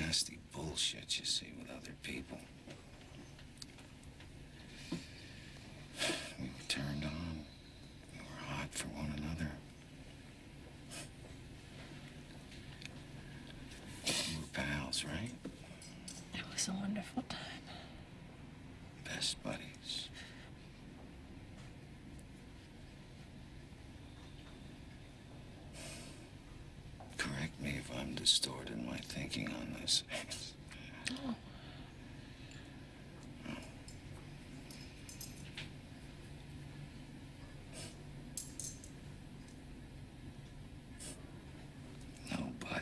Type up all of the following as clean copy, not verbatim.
nasty bullshit you see with other people. We were turned on. We were hot for one another. We were pals, right? It was a wonderful time. Best buddies. Correct me if I'm distorted in my thinking on this. Oh. No, but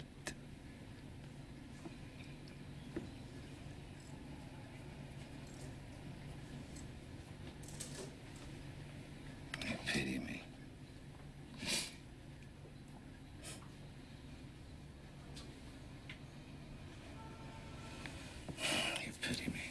you pity me. You pity me.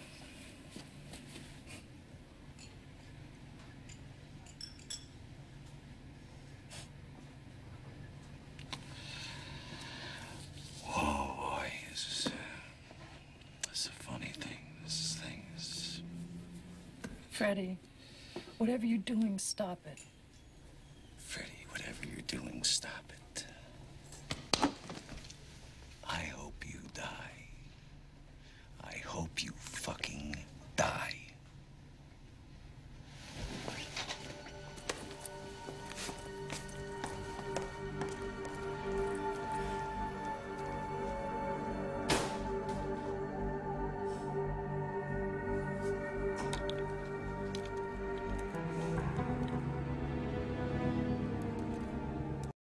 Whoa, boy, this is a funny thing. This thing is... Freddie, whatever you're doing, stop it.